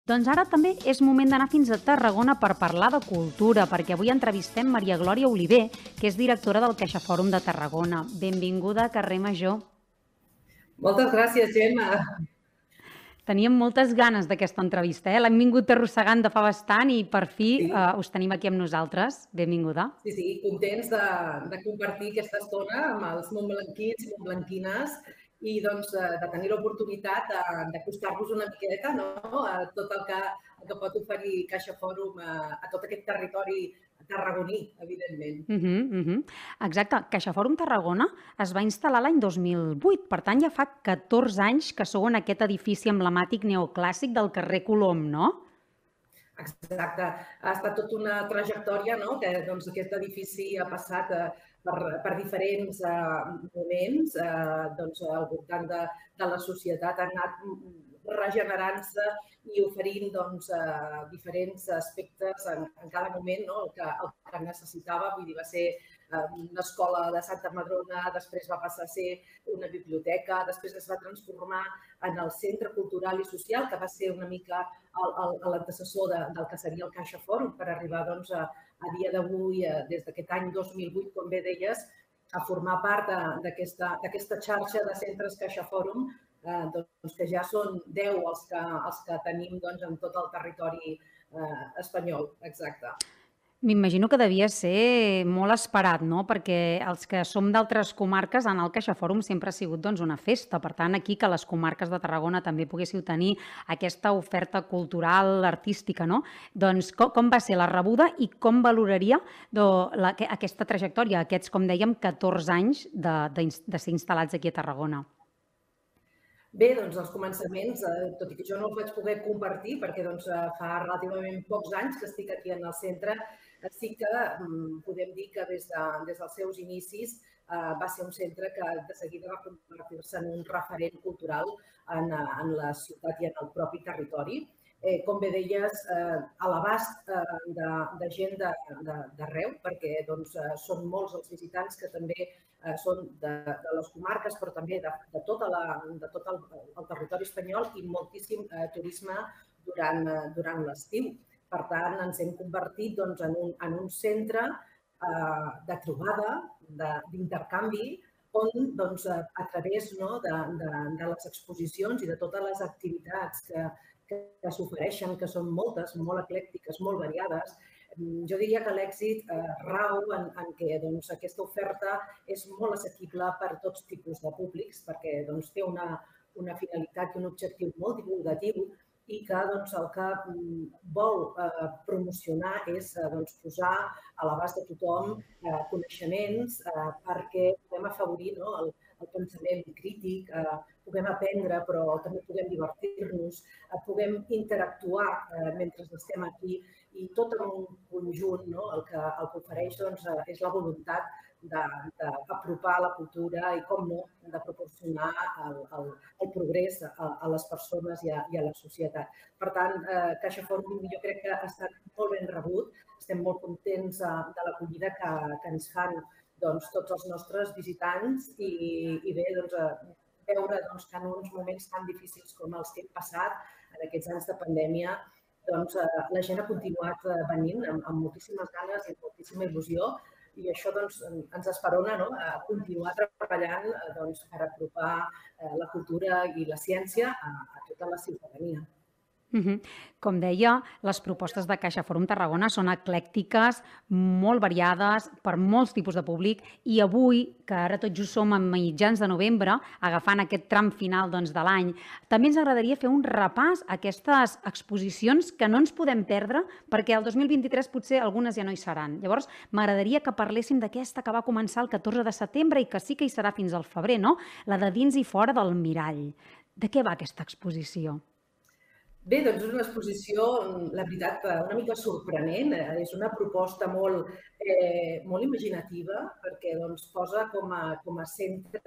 Doncs ara també és moment d'anar fins a Tarragona per parlar de cultura, perquè avui entrevistem Maria Glòria Oliver, que és directora del CaixaFòrum de Tarragona. Benvinguda a Carrer Major. Moltes gràcies, Gemma. Teníem moltes ganes d'aquesta entrevista, l'hem vingut arrossegant de fa bastant i per fi us tenim aquí amb nosaltres. Benvinguda. Sí, contents de compartir aquesta estona amb els montblanquins i montblanquines i doncs, de tenir l'oportunitat d'acostar-vos una miqueta a tot el que pot oferir CaixaFòrum a tot aquest territori tarragoní, evidentment. Exacte. CaixaFòrum Tarragona es va instal·lar l'any 2008, per tant ja fa 14 anys que sou en aquest edifici emblemàtic neoclàssic del carrer Colom, no? Exacte. Ha estat tota una trajectòria que aquest edifici ha passat per diferents moments al voltant de la societat, ha anat regenerant-se i oferint diferents aspectes en cada moment el que necessitava. Vull dir, va ser una escola de Santa Madrona, després va passar a ser una biblioteca, després es va transformar en el centre cultural i social, que va ser una mica l'antecessor del que seria el CaixaFòrum, per arribar a dia d'avui, des d'aquest any 2008, com bé deies, a formar part d'aquesta xarxa de centres CaixaFòrum, que ja són 10 els que tenim en tot el territori espanyol. Exacte. M'imagino que devia ser molt esperat, no? Perquè els que som d'altres comarques, anar al CaixaFòrum sempre ha sigut una festa. Per tant, aquí que les comarques de Tarragona també poguéssiu tenir aquesta oferta cultural, artística, no? Doncs com va ser la rebuda i com valoraria aquesta trajectòria, aquests, com dèiem, 14 anys de ser instal·lats aquí a Tarragona? Bé, doncs els començaments, tot i que jo no els vaig poder compartir perquè fa relativament pocs anys que estic aquí en el centre, sí que podem dir que des dels seus inicis va ser un centre que de seguida va convertir-se en un referent cultural en la ciutat i en el propi territori. Com bé deies, a l'abast de gent d'arreu, perquè són molts els visitants que també són de les comarques, però també de tot el territori espanyol i moltíssim turisme durant l'estiu. Per tant, ens hem convertit en un centre de trobada, d'intercanvi, on a través de les exposicions i de totes les activitats que s'ofereixen, que són moltes, molt eclèctiques, molt variades, jo diria que l'èxit rau en què aquesta oferta és molt assequible per a tots tipus de públics, perquè té una finalitat i un objectiu molt divulgatiu i que el que vol promocionar és posar a l'abast de tothom coneixements perquè puguem afavorir el pensament crític, puguem aprendre, però també puguem divertir-nos, puguem interactuar mentre estem aquí i tot en un conjunt el que ofereix és la voluntat d'apropar la cultura i, com no, de proporcionar el progrés a les persones i a la societat. Per tant, CaixaFòrum jo crec que ha estat molt ben rebut. Estem molt contents de l'acollida que ens fan tots els nostres visitants i bé, veure que en uns moments tan difícils com els que hem passat en aquests anys de pandèmia, la gent ha continuat venint amb moltíssimes ganes i moltíssima il·lusió i això ens esperona a continuar treballant per apropar la cultura i la ciència a tota la ciutadania. Com deia, les propostes de CaixaFòrum Tarragona són eclèctiques, molt variades, per molts tipus de públic i avui, que ara tot just som a mitjans de novembre, agafant aquest tram final de l'any, també ens agradaria fer un repàs a aquestes exposicions que no ens podem perdre perquè el 2023 potser algunes ja no hi seran. Llavors, m'agradaria que parléssim d'aquesta que va començar el 14 de setembre i que sí que hi serà fins al febrer, no? La de Dins i fora del mirall. De què va aquesta exposició? Bé, és una exposició, la veritat, una mica sorprenent. És una proposta molt imaginativa perquè posa com a centre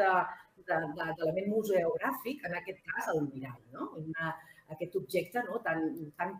d'element museogràfic, en aquest cas, el mirall. Aquest objecte tan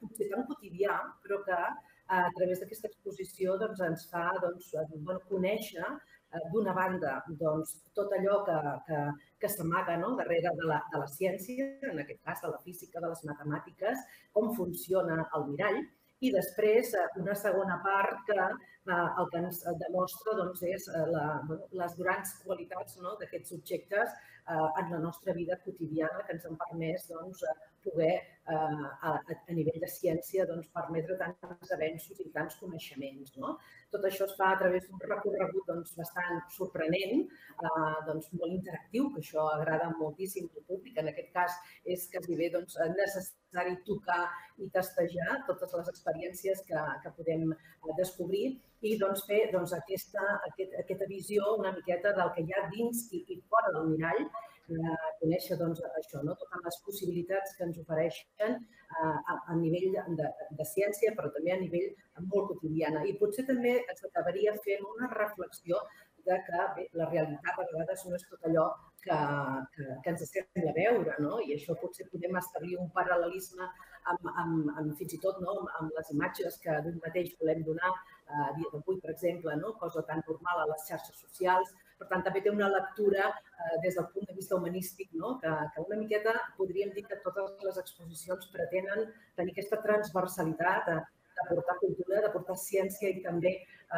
quotidià, però que a través d'aquesta exposició ens fa conèixer d'una banda, doncs, tot allò que s'amaga darrere de la ciència, en aquest cas de la física, de les matemàtiques, com funciona el mirall, i després una segona part que el que ens demostra és les grans qualitats d'aquests objectes en la nostra vida quotidiana que ens han permès poder, a nivell de ciència, permetre tants avenços i tants coneixements. Tot això es fa a través d'un recorregut bastant sorprenent, molt interactiu, que això agrada moltíssim al públic. En aquest cas és gairebé necessari tocar i testejar totes les experiències que podem descobrir i fer aquesta visió una miqueta del que hi ha dins i fora del mirall, conèixer això, totes les possibilitats que ens ofereixen a nivell de ciència, però també a nivell molt quotidiana. I potser també ens acabaria fent una reflexió de que la realitat a vegades no és tot allò que ens sembla veure, i això potser podem establir un paral·lelisme fins i tot amb les imatges que d'un mateix volem donar a dia d'avui, per exemple, cosa tan normal a les xarxes socials. Per tant, també té una lectura des del punt de vista humanístic, que una miqueta podríem dir que totes les exposicions pretenen tenir aquesta transversalitat d'aportar cultura, d'aportar ciència i també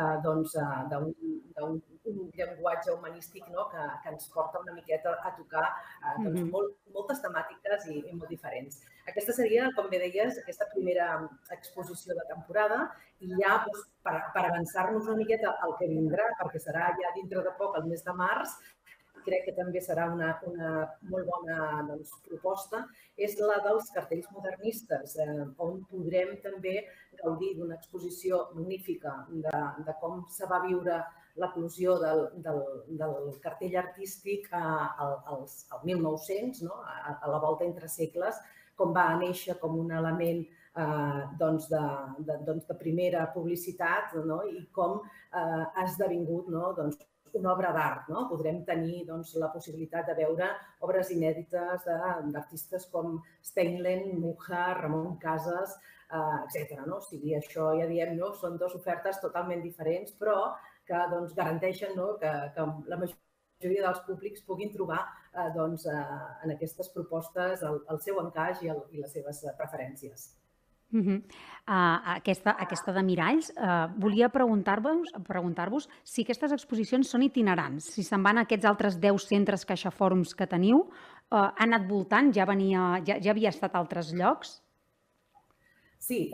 d'un llenguatge humanístic que ens porta una miqueta a tocar moltes temàtiques i molt diferents. Aquesta seria, com bé deies, aquesta primera exposició de temporada i ja per avançar-nos una miqueta al que vindrà, perquè serà ja dintre de poc, el mes de març, crec que també serà una molt bona proposta, és la dels cartells modernistes, on podrem també gaudir d'una exposició magnífica de com se va viure l'eclosió del cartell artístic al 1900, a la volta entre segles, com va néixer com un element de primera publicitat i com ha esdevingut una obra d'art. Podrem tenir la possibilitat de veure obres inèdites d'artistes com Steinlen, Mucha, Ramon Casas, etc. O sigui, això ja diem, són dues ofertes totalment diferents, però que garanteixen que la majoria dels públics puguin trobar en aquestes propostes el seu encaix i les seves preferències. Aquesta de miralls, volia preguntar-vos si aquestes exposicions són itinerants, si se'n van a aquests altres 10 centres CaixaForums que teniu, ha anat voltant, ja havia estat a altres llocs? Sí,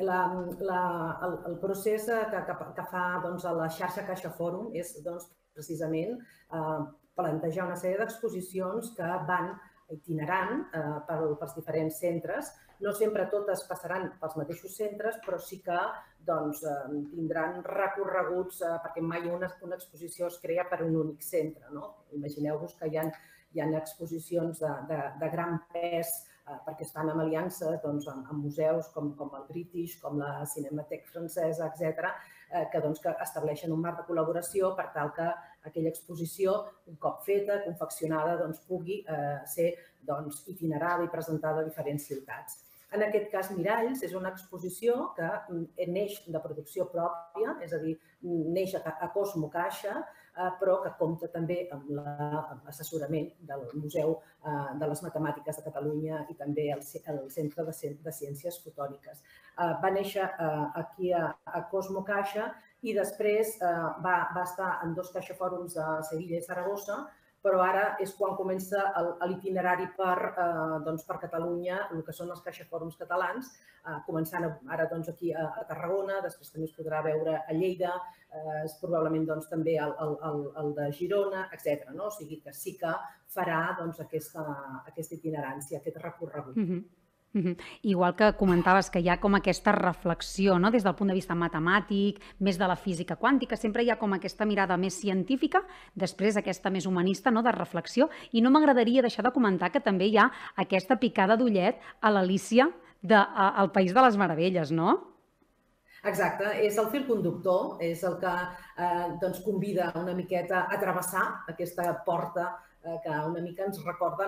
el procés que fa la xarxa CaixaForum és precisament plantejar una sèrie d'exposicions que van itinerant pels diferents centres. No sempre totes passaran pels mateixos centres, però sí que tindran recorreguts, perquè mai una exposició es crea per un únic centre. Imagineu-vos que hi ha exposicions de gran pes perquè es fan en aliances amb museus com el British, com la Cinemateca francesa, etc., que estableixen un marc de col·laboració per tal que aquella exposició, un cop feta, confeccionada, pugui ser itinerada i presentada a diferents ciutats. En aquest cas, Miralls és una exposició que neix de producció pròpia, és a dir, neix a Cosmo Caixa, però que compta també amb l'assessorament del Museu de les Matemàtiques de Catalunya i també el Centre de Ciències Fotòniques. Va néixer aquí a Cosmo Caixa i després va estar en 2 CaixaForums a Sevilla i Saragossa, però ara és quan comença l'itinerari per Catalunya, el que són els CaixaForums catalans, començant ara aquí a Tarragona, després també es podrà veure a Lleida, probablement també el de Girona, etc. O sigui que sí que farà aquesta itinerància, aquest recorregut. Igual que comentaves que hi ha com aquesta reflexió des del punt de vista matemàtic, més de la física quàntica, sempre hi ha com aquesta mirada més científica, després aquesta més humanista de reflexió, i no m'agradaria deixar de comentar que també hi ha aquesta picada d'ullet a l'Alícia del País de les Meravelles, no? Exacte, és el fil conductor, és el que convida una miqueta a travessar aquesta porta que una mica ens recorda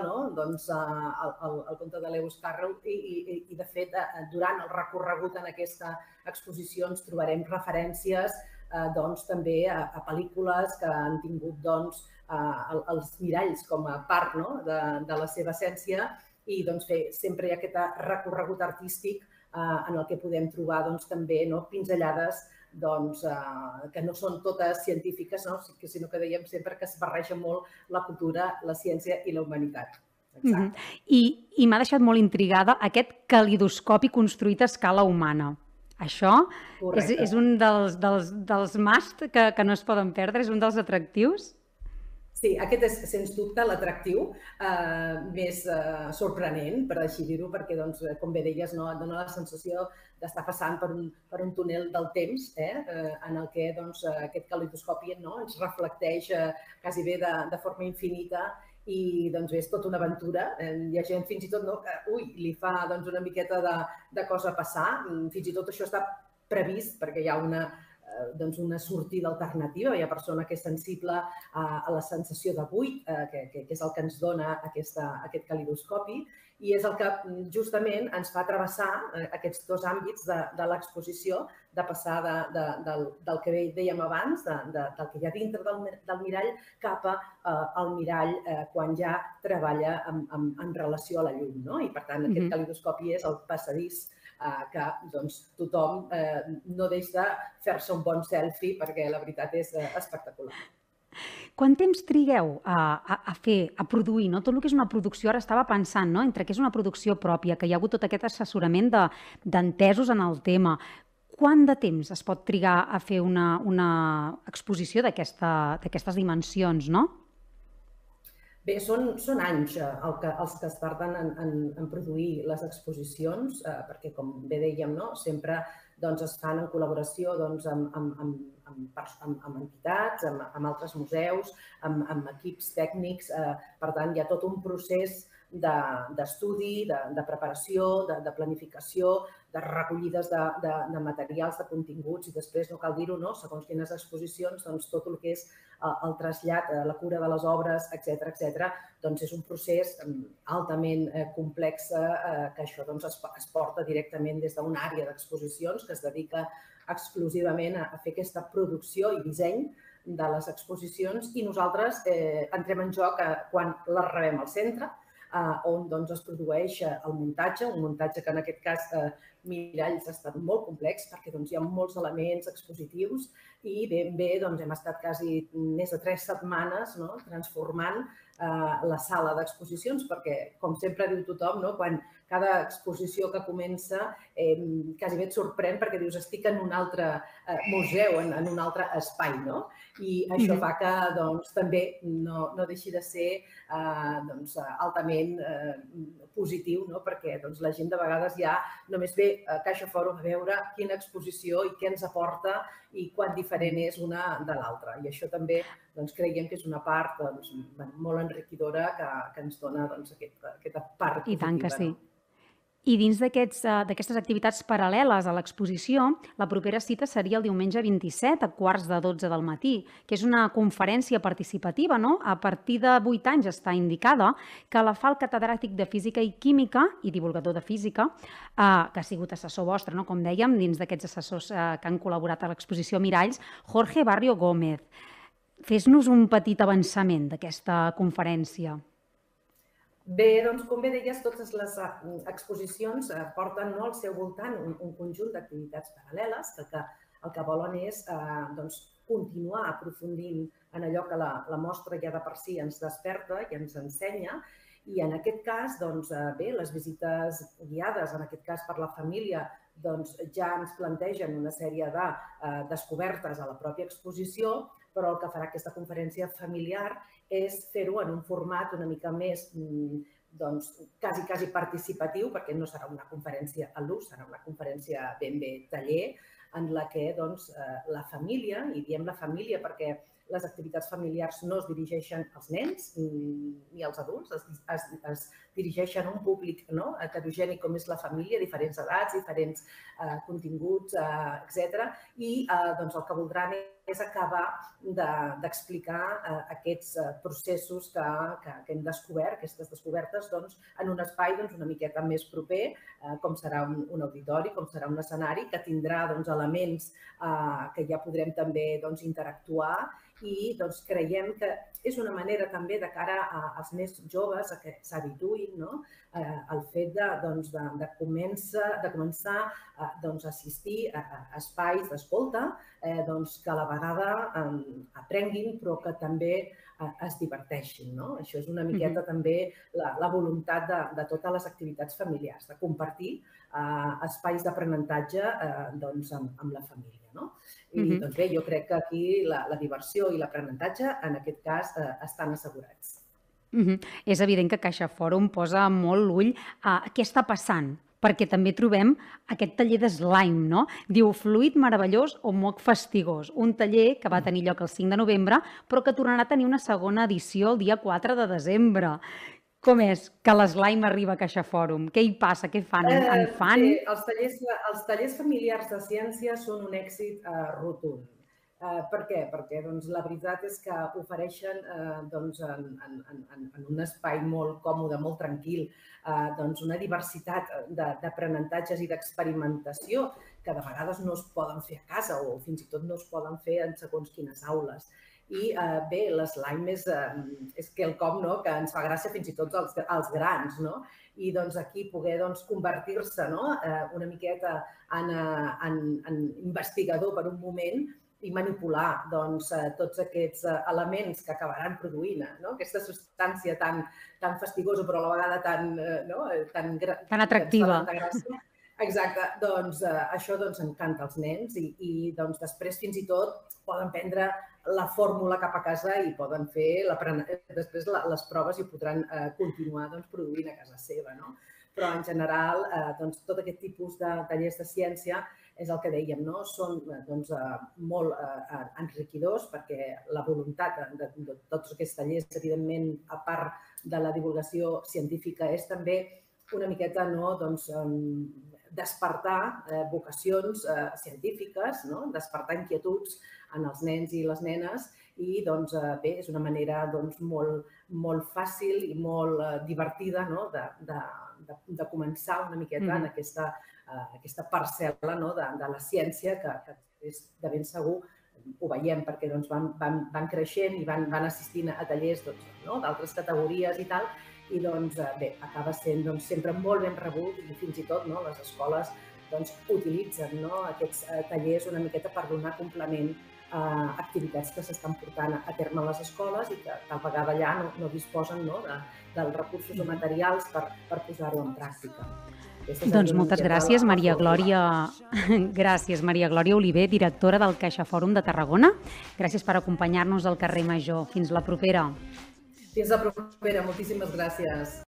el conte de Lewis Carroll i, de fet, durant el recorregut en aquesta exposició ens trobarem referències doncs, també a pel·lícules que han tingut doncs, els miralls com a part, no?, de la seva essència, i doncs, sempre hi ha aquest recorregut artístic en el que podem trobar doncs, també, no?, pinzellades doncs, que no són totes científiques, no?, sinó que dèiem sempre que es barreja molt la cultura, la ciència i la humanitat. Exacte. I m'ha deixat molt intrigada aquest calidoscopi construït a escala humana. Això és un dels must que no es poden perdre, és un dels atractius? Sí, aquest és, sens dubte, l'atractiu més sorprenent, per així dir-ho, perquè, doncs, com bé deies, no, et dona la sensació d'estar passant per un túnel del temps, en el que doncs, aquest calidoscopi, no, ens reflecteix quasi bé de forma infinita i doncs, és tota una aventura. Hi ha gent fins i tot que li fa doncs, una miqueta de cosa passar. Fins i tot això està previst perquè hi ha una sortida alternativa. Hi ha persona que és sensible a la sensació de buit, que és el que ens dona aquest calidoscopi, i és el que justament ens fa travessar aquests dos àmbits de l'exposició, de passar del que dèiem abans, del que hi ha dintre del mirall, cap al mirall quan ja treballa en relació a la llum, no? I, per tant, aquest calidoscopi és el passadís que doncs, tothom no deixa de fer-se un bon selfie perquè la veritat és espectacular. Quant temps trigueu a produir, no? Tot el que és una producció, ara estava pensant, no? Entre que és una producció pròpia, que hi ha hagut tot aquest assessorament d'entesos en el tema, quant de temps es pot trigar a fer una exposició d'aquestes dimensions, no? Bé, són anys els que es tarden en produir les exposicions, perquè, com bé dèiem, no, sempre es fan en col·laboració amb entitats, amb altres museus, amb equips tècnics. Per tant, hi ha tot un procés d'estudi, de preparació, de planificació, de recollides de materials, de continguts, i després, no cal dir-ho, segons quines exposicions, tot el que és el trasllat, la cura de les obres, etc., doncs és un procés altament complex que això es porta directament des d'una àrea d'exposicions que es dedica exclusivament a fer aquesta producció i disseny de les exposicions, i nosaltres entrem en joc quan les rebem al centre, on es produeix el muntatge, un muntatge que en aquest cas miralls ha estat molt complex perquè hi ha molts elements expositius i ben bé hem estat quasi més de 3 setmanes transformant la sala d'exposicions perquè, com sempre diu tothom, quan cada exposició que comença quasi bé et sorprèn perquè dius estic en un altre museu, en un altre espai, no? I això fa que també no deixi de ser altament positiu, perquè la gent de vegades ja només ve a Caixa Fòrum a veure quina exposició i què ens aporta i quan diferent és una de l'altra. I això també creiem que és una part molt enriquidora que ens dona aquesta part positiva. I tant que sí. I dins d'aquestes activitats paral·leles a l'exposició, la propera cita seria el diumenge 27 a 11:45 del matí, que és una conferència participativa, no? A partir de 8 anys està indicada, que la fa el catedràtic de Física i Química i divulgador de Física, que ha sigut assessor vostre, com dèiem, dins d'aquests assessors que han col·laborat a l'exposició Miralls, Jorge Barrio Gómez. Fes-nos un petit avançament d'aquesta conferència. Bé, com bé deies, totes les exposicions porten al seu voltant un conjunt d'activitats paral·leles que el que volen és continuar aprofundint en allò que la mostra ja de per si ens desperta i ens ensenya. I en aquest cas, bé, les visites guiades, en aquest cas per la família, ja ens plantegen una sèrie de descobertes a la pròpia exposició, però el que farà aquesta conferència familiar és fer-ho en un format una mica més quasi participatiu, perquè no serà una conferència a l'ús, serà una conferència ben bé taller, en la que la família, i diem la família perquè les activitats familiars no es dirigeixen als nens ni als adults, es dirigeixen a un públic heterogeni com és la família, diferents edats, diferents continguts, etc. I el que voldran és acabar d'explicar aquests processos que hem descobert, aquestes descobertes, en un espai una miqueta més proper, com serà un auditori, com serà un escenari, que tindrà elements que ja podrem també interactuar i creiem que és una manera també de cara als més joves a que s'habituïn al fet de començar a assistir a espais d'escolta que a la vegada aprenguin però que també es diverteixin. Això és una miqueta també la voluntat de totes les activitats familiars, de compartir espais d'aprenentatge amb la família. I bé, jo crec que aquí la diversió i l'aprenentatge en aquest cas estan assegurats. És evident que Caixa Fòrum posa molt l'ull a què està passant, perquè també trobem aquest taller d'slime, no? Diu fluid meravellós o moc fastigós, un taller que va tenir lloc el 5 de novembre, però que tornarà a tenir una segona edició el dia 4 de desembre. Com és que l'slime arriba a Caixa Fòrum? Què hi passa? Què fan? En fan? Sí, els tallers familiars de ciència són un èxit rotund. Per què? Perquè la veritat és que ofereixen en un espai molt còmode, molt tranquil, una diversitat d'aprenentatges i d'experimentació que de vegades no es poden fer a casa o fins i tot no es poden fer en segons quines aules. I bé, l'slime és quelcom que ens fa gràcia fins i tot als grans. I aquí poder convertir-se una miqueta en investigador per un moment i manipular tots aquests elements que acabaran produint aquesta substància tan fastigosa però a la vegada tan atractiva. Exacte, això encanta als nens i després fins i tot poden prendre la fórmula cap a casa i poden fer després les proves i ho podran continuar produint a casa seva. Però en general tot aquest tipus de tallers de ciència és el que dèiem, són molt enriquidors perquè la voluntat de tots aquests tallers, evidentment, a part de la divulgació científica, és també una miqueta despertar vocacions científiques, despertar inquietuds en els nens i les nenes i bé, és una manera molt fàcil i molt divertida de començar una miqueta en aquesta parcel·la de la ciència que de ben segur ho veiem perquè van creixent i van assistint a tallers d'altres categories i tal, i bé, acaba sent sempre molt ben rebut i fins i tot les escoles utilitzen aquests tallers una miqueta per donar complement a activitats que s'estan portant a terme a les escoles i que tal vegada allà no disposen dels recursos o materials per posar-ho en pràctica. Doncs moltes gràcies, Maria Glòria. Gràcies, Maria Glòria Oliver, directora del Caixa Fòrum de Tarragona. Gràcies per acompanyar-nos al carrer Major. Fins la propera. Fins la propera. Moltíssimes gràcies.